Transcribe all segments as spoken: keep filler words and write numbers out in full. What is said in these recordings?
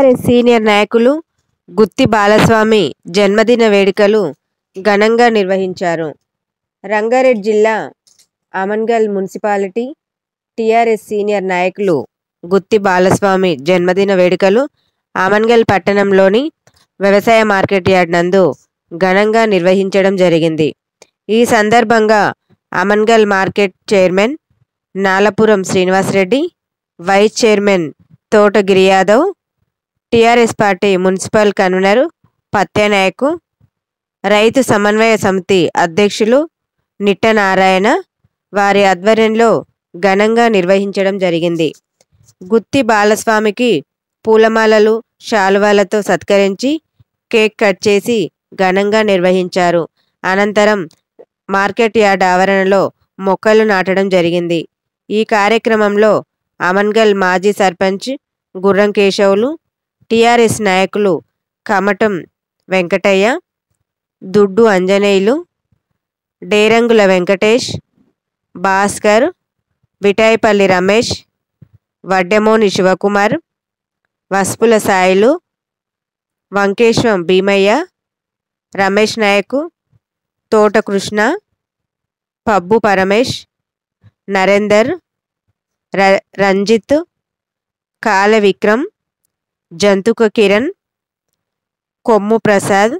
TRS senior నాయకులు గుత్తి బాలస్వామి జన్మదిన వేడుకలు ఘనంగా నిర్వహించారు. రంగారెడ్డి జిల్లా ఆమన్గల్ మున్సిపాలిటీ టీఆర్ఎస్ సీనియర్ నాయకులు గుత్తి బాలస్వామి జన్మదిన వేడుకలు ఆమన్గల్ పట్టణంలోని వ్యవసాయ మార్కెట్ యార్డ్ నందు ఘనంగా నిర్వహించడం జరిగింది. ఈ సందర్భంగా Amangal market chairman Nalapuram Srinivasareddy, vice chairman Thotagiri Yadav, TRS party municipal convener Patyanayak, రైతు సమన్వయ సమితి అధ్యక్షులు నిట్ట నారాయణ వారి ఆధ్వర్యంలో ఘనంగా నిర్వహించడం జరిగింది. గుత్తి బాలస్వామికి పూలమాలలు, శాలువాలతో సత్కరించి కేక్ కట్ చేసి ఘనంగా నిర్వహించారు. అనంతరం మార్కెట్ యార్డ్ ఆవరణలో మొక్కలు నాటడం జరిగింది. ఈ కార్యక్రమంలో ఆమన్గల్ మాజీ సర్పంచ్ గుర్రం కేశవులు, టీఆర్ఎస్ నాయకులు కమటం వెంకటయ్య, దుడ్డు అంజనేయులు, డేరంగుల వెంకటేష్, భాస్కర్, విటాయిపల్లి రమేష్, వడ్డెమోని శివకుమార్, వస్పుల సాయిలు, వంకేశ్వం భీమయ్య, రమేష్ నాయకు, తోట కృష్ణ, పబ్బు పరమేష్, నరేందర్, ర రంజిత్, కాల విక్రమ్, జంతుక కిరణ్, కొమ్ము ప్రసాద్,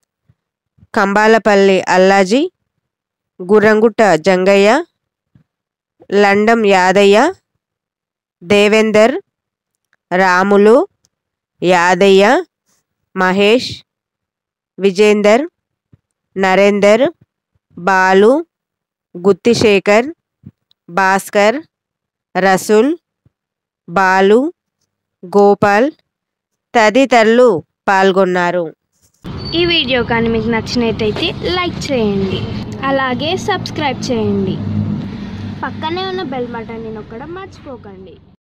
కంబాలపల్లి అల్లాజీ, గుర్రంగుట్ట జంగయ్య, లండం యాదయ్య, దేవేందర్, రాములు, యాదయ్య, మహేష్, విజేందర్, నరేందర్, బాలు, గుత్తిశేఖర్, భాస్కర్, రసూల్, బాలు, గోపాల్ తదితరులు పాల్గొన్నారు. ఈ వీడియో కానీ మీకు నచ్చినట్టయితే లైక్ చేయండి, అలాగే సబ్స్క్రైబ్ చేయండి. పక్కనే ఉన్న బెల్ బటన్ని నొక్కడం మర్చిపోకండి.